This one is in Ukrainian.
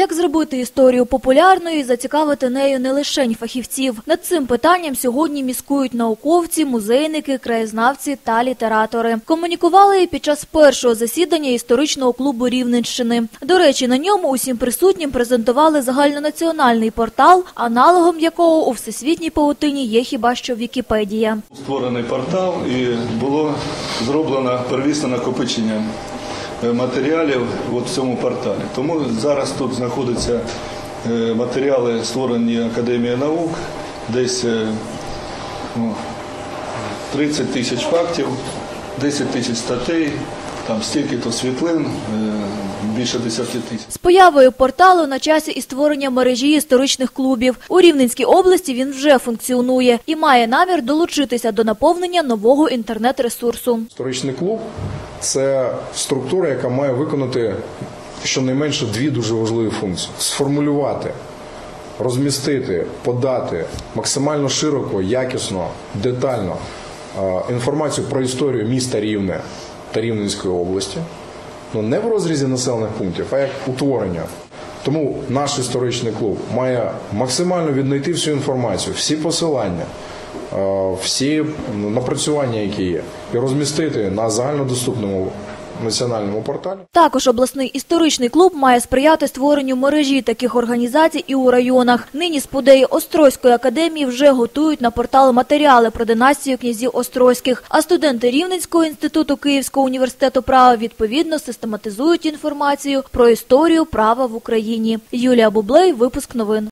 Як зробити історію популярною і зацікавити нею не лише фахівців? Над цим питанням сьогодні міскують науковці, музейники, краєзнавці та літератори. Комунікували і під час першого засідання історичного клубу Рівненщини. До речі, на ньому усім присутнім презентували загальнонаціональний портал, аналогом якого у всесвітній павутині є хіба що Вікіпедія. Створений портал і було зроблено первісне накопичення матеріалів в цьому порталі. Тому зараз тут знаходяться матеріали, створені Академією наук, десь 30 тисяч фактів, 10 тисяч статей, там стільки-то світлин, більше 10 тисяч. З появою порталу на часі і створення мережі історичних клубів. У Рівненській області він вже функціонує і має намір долучитися до наповнення нового інтернет-ресурсу. Історичний клуб – це структура, яка має виконати щонайменше дві дуже важливі функції. Сформулювати, розмістити, подати максимально широко, якісно, детально інформацію про історію міста Рівне та Рівненської області, не в розрізі населених пунктів, а як утворення. Тому наш історичний клуб має максимально віднайти всю інформацію, всі посилання, всі напрацювання, які є, і розмістити на загальнодоступному національному порталі. Також обласний історичний клуб має сприяти створенню мережі таких організацій і у районах. Нині спудеї Острозької академії вже готують на портал матеріали про династію князів Острозьких, а студенти Рівненського інституту Київського університету права відповідно систематизують інформацію про історію права в Україні. Юлія Бублей, випуск новин.